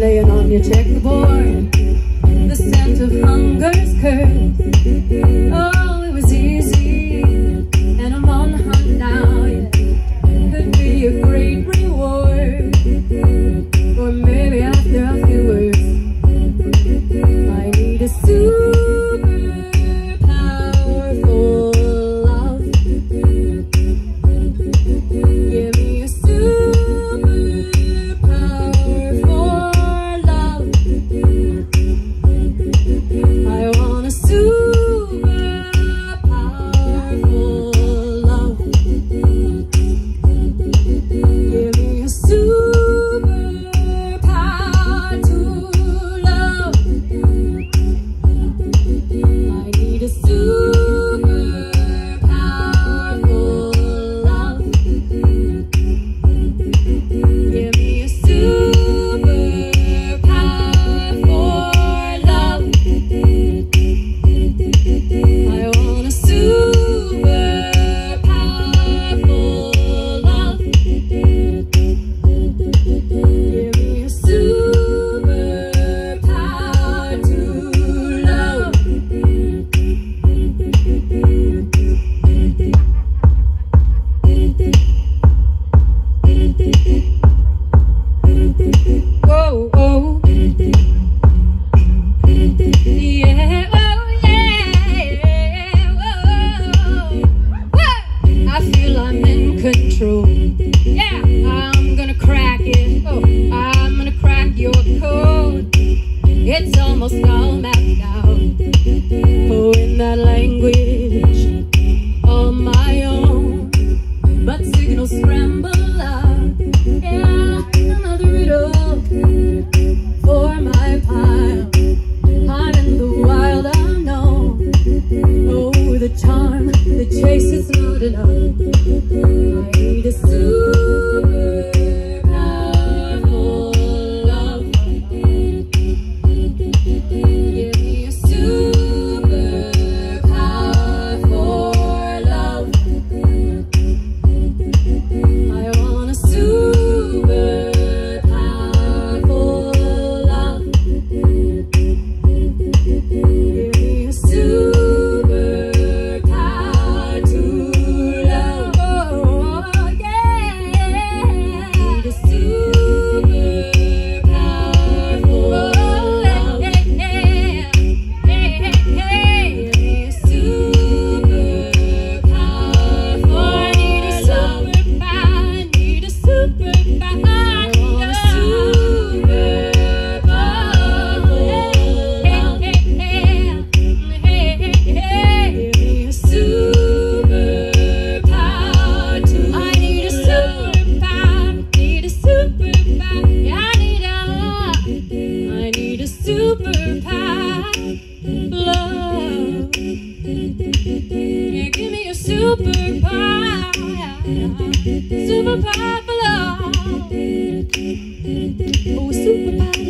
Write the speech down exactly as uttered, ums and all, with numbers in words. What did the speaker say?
playing on your checkerboard, the scent of hunger's curse. Oh, it was easy, and I'm on the hunt now, yeah. Could be a great reward, or maybe after a few words I need a super powerful love. Give me a super powerful love. I want a super powerful love. Give me a super power to love. I need a super powerful love. Give me a super powerful love. I want a super powerful love. Give me a super power to love. Whoa, whoa. Yeah, oh yeah, whoa. Whoa. I feel I'm in control. Yeah, I'm gonna crack it. Oh, I'm gonna crack your code. It's almost all mapped out. Oh, in that language, all my own. But signals scramble out. Yeah, another riddle for my pile. I'm in the wild unknown. Oh, the charm, the chase is not enough. I need a super powerful love. Give me a super powerful love. I want a super powerful love. Give me a super power to love. Oh, yeah. Need a super powerful love. Hey, hey, hey, hey, hey. Give me a super powerful love. I need a super power. I need a super power. I want a super powerful love. Hey, hey, hey, hey, hey. Give me a super power to I need a super power. Need a super power. I need a I need a super power love. Yeah, give me a super power. Super power love. Oh, super power.